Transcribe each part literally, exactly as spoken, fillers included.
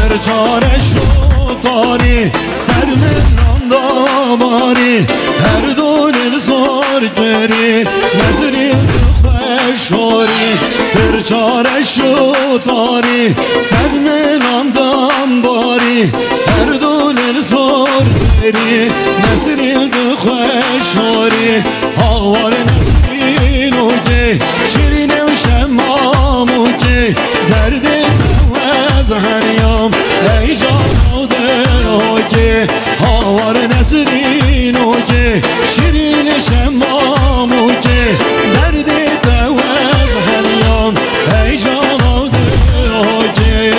پرچارش رو داری سر من داری هر دل زار گری نظری خوشاری پرچارش رو داری سر من داری هر دل زار گری نظری خوشاری آوار نظری نوگی شیرین و شماموگی درد از هریام ای جان دلوگی آوار نظرینوگی شیرین شماموگی درد از هریام ای جان دلوگی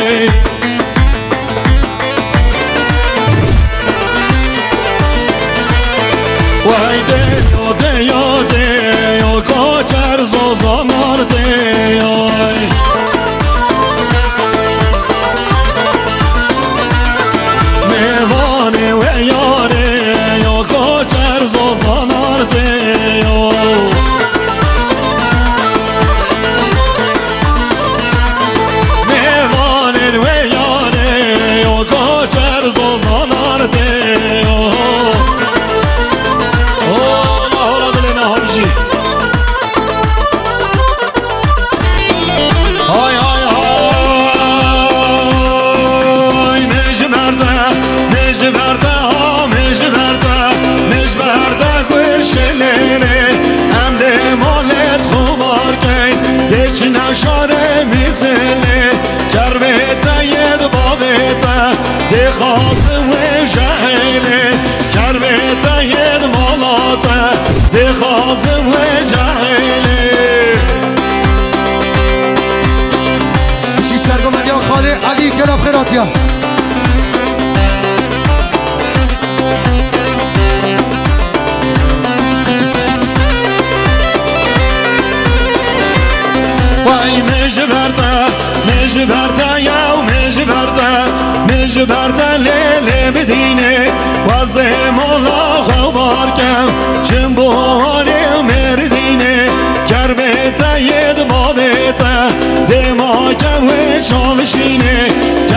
وای دیو دیو دیو کوچر زوزانار دیوی میوانه و یاره یا کوچر زوزانار دیو میوانه و یاره یا کوچر زوزانار دیو اوه دل نهارجی های های های مجبرده مجبرده ها مجبرده مجبرده کویر شلره هم ده مالت خوبار کن دیچ نشاره میزله کربته ید بابته ده خازم و جهله کربته ید مالاته ده خازم و جهله بشی سرگمندی ها خاله علی کلاب خیراتی ها وای مجبرده مجبرده یا مجبرده مجبرده لیلی بدینه وزده مولا خوبار کم چون بواری مردینه کربته ید بابته دما کم و چالشینه